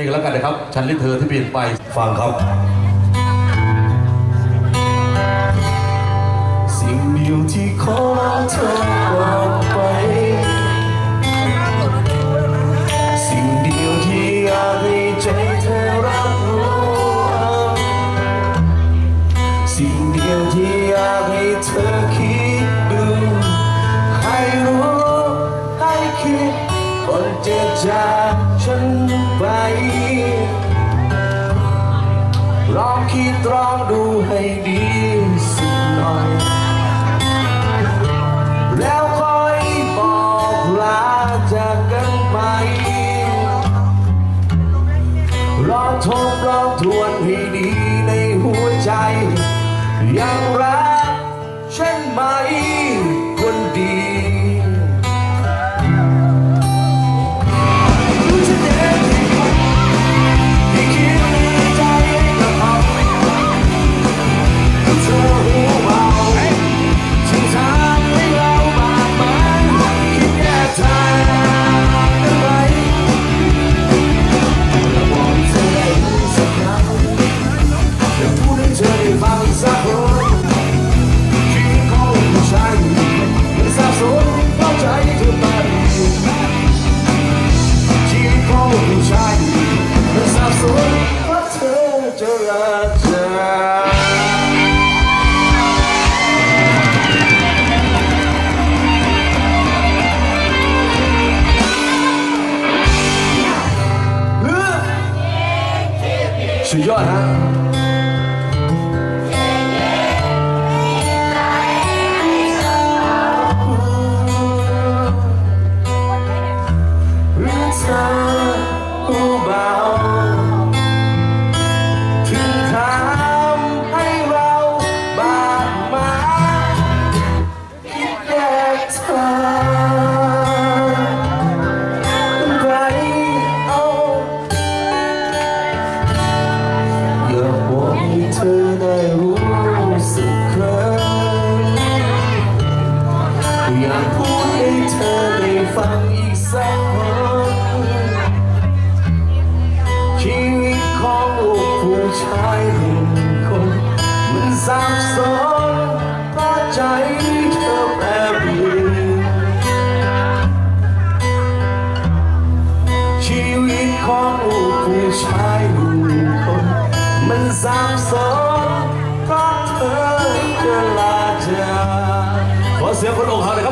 งแล้วกันนะครับฉันหรือเธอที่เปลี่ยนไปฟังครับสิ่งเดียวที่ขอเธอกลับไปสิ่งเดียวที่อยากให้ใจเธอรับรู้สิ่งเดียวที่อยากให้เธอคิดดูให้รู้ให้คิดก่อนจะจากฉันไปลองคิดลองดูให้ดีสักหน่อยแล้วค่อยบอกลาจากกันไปลองทบลองทวนให้ดีในหัวใจยังรักฉันไหมคนดีสุดยอดฮะหรือเธอผู้เบาถึงทำให้เราบาดหมางคิดแยกเธอเธอได้รู้สึกครั้งอยากพูดให้เธอได้ฟังอีกสักครั้งชีวิตของลูกผู้ชายหนึ่งคนมันสับสนเพราะใจเธอแปรเปลี่ยนชีวิตของลูกผู้ชายหนึ่งคนมันสับสนเพราะเธอจะลาจากขอเสียงคนอกหัก